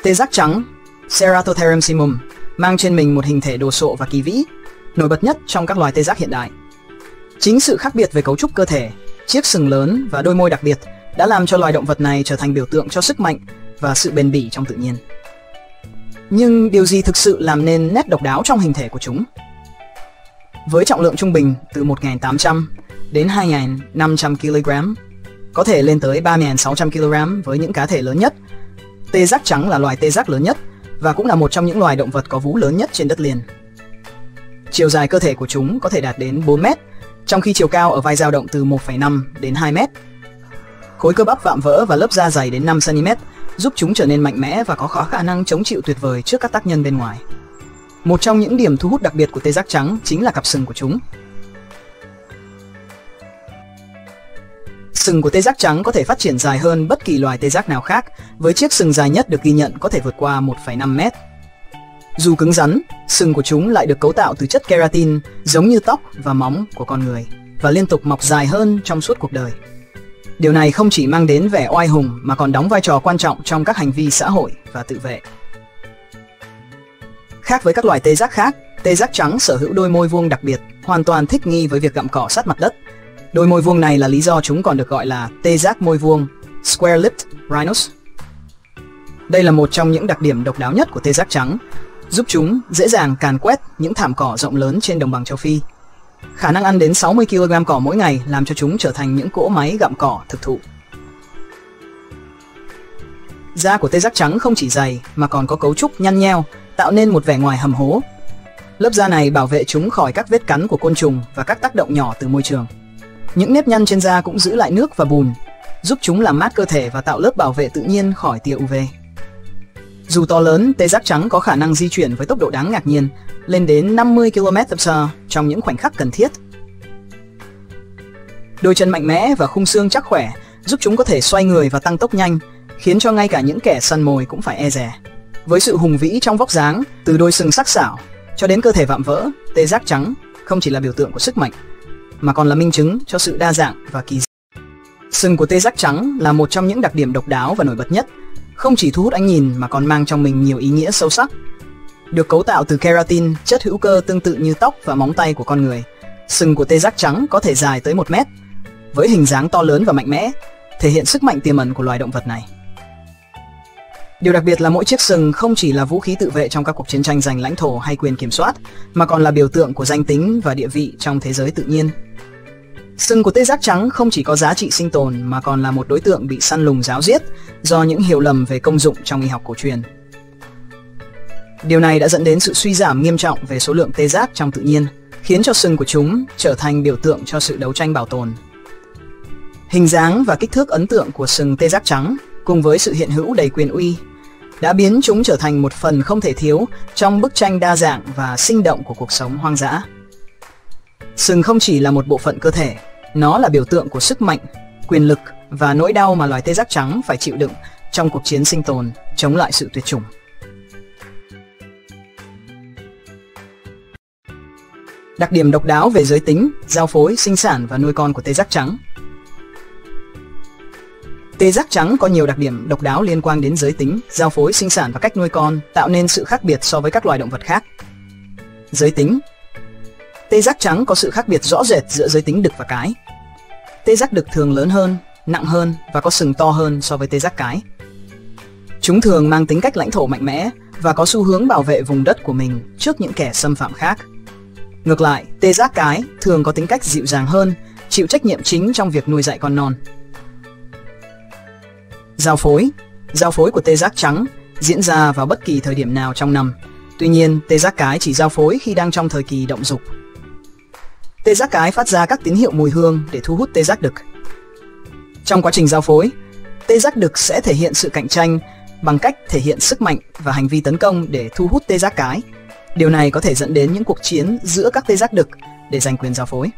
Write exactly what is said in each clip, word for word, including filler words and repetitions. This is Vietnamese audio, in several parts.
Tê giác trắng Ceratotherium simum mang trên mình một hình thể đồ sộ và kỳ vĩ, nổi bật nhất trong các loài tê giác hiện đại. Chính sự khác biệt về cấu trúc cơ thể, chiếc sừng lớn và đôi môi đặc biệt đã làm cho loài động vật này trở thành biểu tượng cho sức mạnh và sự bền bỉ trong tự nhiên. Nhưng điều gì thực sự làm nên nét độc đáo trong hình thể của chúng? Với trọng lượng trung bình từ một nghìn tám trăm đến hai nghìn năm trăm ki lô gam, có thể lên tới ba nghìn sáu trăm ki lô gam với những cá thể lớn nhất, tê giác trắng là loài tê giác lớn nhất và cũng là một trong những loài động vật có vú lớn nhất trên đất liền. Chiều dài cơ thể của chúng có thể đạt đến bốn mét, trong khi chiều cao ở vai dao động từ một phẩy năm đến hai mét. Khối cơ bắp vạm vỡ và lớp da dày đến năm xăng ti mét giúp chúng trở nên mạnh mẽ và có khả năng chống chịu tuyệt vời trước các tác nhân bên ngoài. Một trong những điểm thu hút đặc biệt của tê giác trắng chính là cặp sừng của chúng. Sừng của tê giác trắng có thể phát triển dài hơn bất kỳ loài tê giác nào khác, với chiếc sừng dài nhất được ghi nhận có thể vượt qua một phẩy năm mét. Dù cứng rắn, sừng của chúng lại được cấu tạo từ chất keratin giống như tóc và móng của con người và liên tục mọc dài hơn trong suốt cuộc đời. Điều này không chỉ mang đến vẻ oai hùng mà còn đóng vai trò quan trọng trong các hành vi xã hội và tự vệ. Khác với các loài tê giác khác, tê giác trắng sở hữu đôi môi vuông đặc biệt, hoàn toàn thích nghi với việc gặm cỏ sát mặt đất. Đôi môi vuông này là lý do chúng còn được gọi là tê giác môi vuông, square-lipped rhinos. Đây là một trong những đặc điểm độc đáo nhất của tê giác trắng, giúp chúng dễ dàng càn quét những thảm cỏ rộng lớn trên đồng bằng châu Phi. Khả năng ăn đến sáu mươi ki lô gam cỏ mỗi ngày làm cho chúng trở thành những cỗ máy gặm cỏ thực thụ. Da của tê giác trắng không chỉ dày mà còn có cấu trúc nhăn nheo, tạo nên một vẻ ngoài hầm hố. Lớp da này bảo vệ chúng khỏi các vết cắn của côn trùng và các tác động nhỏ từ môi trường. Những nếp nhăn trên da cũng giữ lại nước và bùn, giúp chúng làm mát cơ thể và tạo lớp bảo vệ tự nhiên khỏi tia u vê. Dù to lớn, tê giác trắng có khả năng di chuyển với tốc độ đáng ngạc nhiên, lên đến năm mươi ki lô mét trên giờ trong những khoảnh khắc cần thiết. Đôi chân mạnh mẽ và khung xương chắc khỏe giúp chúng có thể xoay người và tăng tốc nhanh, khiến cho ngay cả những kẻ săn mồi cũng phải e dè. Với sự hùng vĩ trong vóc dáng, từ đôi sừng sắc sảo cho đến cơ thể vạm vỡ, tê giác trắng không chỉ là biểu tượng của sức mạnh, mà còn là minh chứng cho sự đa dạng và kỳ dị. Sừng của tê giác trắng là một trong những đặc điểm độc đáo và nổi bật nhất, không chỉ thu hút ánh nhìn mà còn mang trong mình nhiều ý nghĩa sâu sắc. Được cấu tạo từ keratin, chất hữu cơ tương tự như tóc và móng tay của con người, sừng của tê giác trắng có thể dài tới một mét, với hình dáng to lớn và mạnh mẽ, thể hiện sức mạnh tiềm ẩn của loài động vật này. Điều đặc biệt là mỗi chiếc sừng không chỉ là vũ khí tự vệ trong các cuộc chiến tranh giành lãnh thổ hay quyền kiểm soát, mà còn là biểu tượng của danh tính và địa vị trong thế giới tự nhiên. Sừng của tê giác trắng không chỉ có giá trị sinh tồn mà còn là một đối tượng bị săn lùng ráo riết do những hiểu lầm về công dụng trong y học cổ truyền. Điều này đã dẫn đến sự suy giảm nghiêm trọng về số lượng tê giác trong tự nhiên, khiến cho sừng của chúng trở thành biểu tượng cho sự đấu tranh bảo tồn. Hình dáng và kích thước ấn tượng của sừng tê giác trắng cùng với sự hiện hữu đầy quyền uy đã biến chúng trở thành một phần không thể thiếu trong bức tranh đa dạng và sinh động của cuộc sống hoang dã. Sừng không chỉ là một bộ phận cơ thể, nó là biểu tượng của sức mạnh, quyền lực và nỗi đau mà loài tê giác trắng phải chịu đựng trong cuộc chiến sinh tồn chống lại sự tuyệt chủng. Đặc điểm độc đáo về giới tính, giao phối, sinh sản và nuôi con của tê giác trắng. Tê giác trắng có nhiều đặc điểm độc đáo liên quan đến giới tính, giao phối, sinh sản và cách nuôi con, tạo nên sự khác biệt so với các loài động vật khác. Giới tính. Tê giác trắng có sự khác biệt rõ rệt giữa giới tính đực và cái. Tê giác đực thường lớn hơn, nặng hơn và có sừng to hơn so với tê giác cái. Chúng thường mang tính cách lãnh thổ mạnh mẽ và có xu hướng bảo vệ vùng đất của mình trước những kẻ xâm phạm khác. Ngược lại, tê giác cái thường có tính cách dịu dàng hơn, chịu trách nhiệm chính trong việc nuôi dạy con non. Giao phối. Giao phối của tê giác trắng diễn ra vào bất kỳ thời điểm nào trong năm. Tuy nhiên, tê giác cái chỉ giao phối khi đang trong thời kỳ động dục. Tê giác cái phát ra các tín hiệu mùi hương để thu hút tê giác đực. Trong quá trình giao phối, tê giác đực sẽ thể hiện sự cạnh tranh bằng cách thể hiện sức mạnh và hành vi tấn công để thu hút tê giác cái. Điều này có thể dẫn đến những cuộc chiến giữa các tê giác đực để giành quyền giao phối.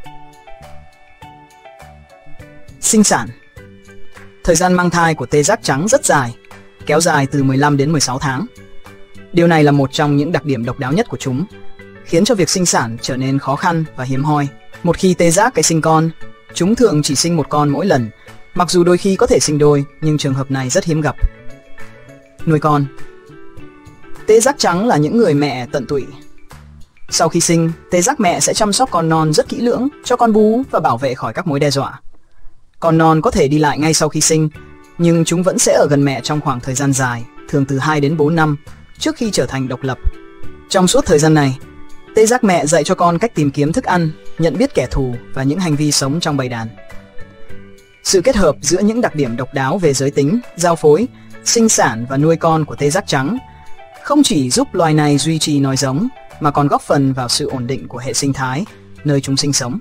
Sinh sản. Thời gian mang thai của tê giác trắng rất dài, kéo dài từ mười lăm đến mười sáu tháng. Điều này là một trong những đặc điểm độc đáo nhất của chúng, khiến cho việc sinh sản trở nên khó khăn và hiếm hoi. Một khi tê giác cái sinh con, chúng thường chỉ sinh một con mỗi lần, mặc dù đôi khi có thể sinh đôi, nhưng trường hợp này rất hiếm gặp. Nuôi con. Tê giác trắng là những người mẹ tận tụy. Sau khi sinh, tê giác mẹ sẽ chăm sóc con non rất kỹ lưỡng, cho con bú và bảo vệ khỏi các mối đe dọa. Con non có thể đi lại ngay sau khi sinh, nhưng chúng vẫn sẽ ở gần mẹ trong khoảng thời gian dài, thường từ hai đến bốn năm, trước khi trở thành độc lập. Trong suốt thời gian này, tê giác mẹ dạy cho con cách tìm kiếm thức ăn, nhận biết kẻ thù và những hành vi sống trong bầy đàn. Sự kết hợp giữa những đặc điểm độc đáo về giới tính, giao phối, sinh sản và nuôi con của tê giác trắng không chỉ giúp loài này duy trì nòi giống, mà còn góp phần vào sự ổn định của hệ sinh thái nơi chúng sinh sống.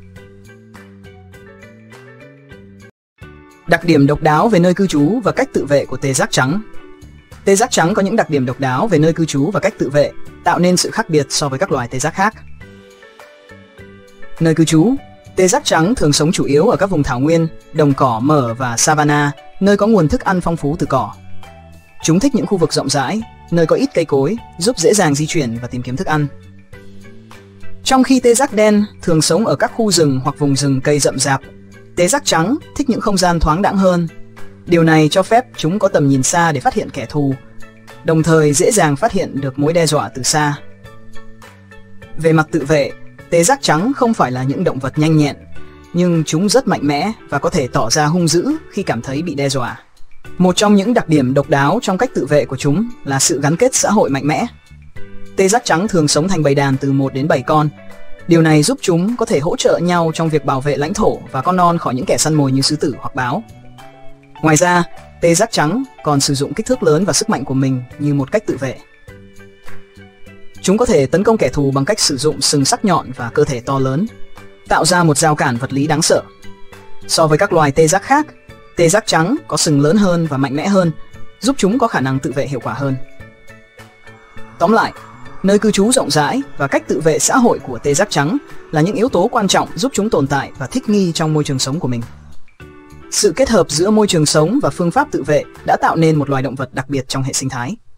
Đặc điểm độc đáo về nơi cư trú và cách tự vệ của tê giác trắng. Tê giác trắng có những đặc điểm độc đáo về nơi cư trú và cách tự vệ, tạo nên sự khác biệt so với các loài tê giác khác. Nơi cư trú. Tê giác trắng thường sống chủ yếu ở các vùng thảo nguyên, đồng cỏ mở và savanna, nơi có nguồn thức ăn phong phú từ cỏ. Chúng thích những khu vực rộng rãi, nơi có ít cây cối, giúp dễ dàng di chuyển và tìm kiếm thức ăn. Trong khi tê giác đen thường sống ở các khu rừng hoặc vùng rừng cây rậm rạp, tê giác trắng thích những không gian thoáng đãng hơn. Điều này cho phép chúng có tầm nhìn xa để phát hiện kẻ thù, đồng thời dễ dàng phát hiện được mối đe dọa từ xa. Về mặt tự vệ, tê giác trắng không phải là những động vật nhanh nhẹn, nhưng chúng rất mạnh mẽ và có thể tỏ ra hung dữ khi cảm thấy bị đe dọa. Một trong những đặc điểm độc đáo trong cách tự vệ của chúng là sự gắn kết xã hội mạnh mẽ. Tê giác trắng thường sống thành bầy đàn từ một đến bảy con. Điều này giúp chúng có thể hỗ trợ nhau trong việc bảo vệ lãnh thổ và con non khỏi những kẻ săn mồi như sư tử hoặc báo. Ngoài ra, tê giác trắng còn sử dụng kích thước lớn và sức mạnh của mình như một cách tự vệ. Chúng có thể tấn công kẻ thù bằng cách sử dụng sừng sắc nhọn và cơ thể to lớn, tạo ra một rào cản vật lý đáng sợ. So với các loài tê giác khác, tê giác trắng có sừng lớn hơn và mạnh mẽ hơn, giúp chúng có khả năng tự vệ hiệu quả hơn. Tóm lại, nơi cư trú rộng rãi và cách tự vệ xã hội của tê giác trắng là những yếu tố quan trọng giúp chúng tồn tại và thích nghi trong môi trường sống của mình. Sự kết hợp giữa môi trường sống và phương pháp tự vệ đã tạo nên một loài động vật đặc biệt trong hệ sinh thái.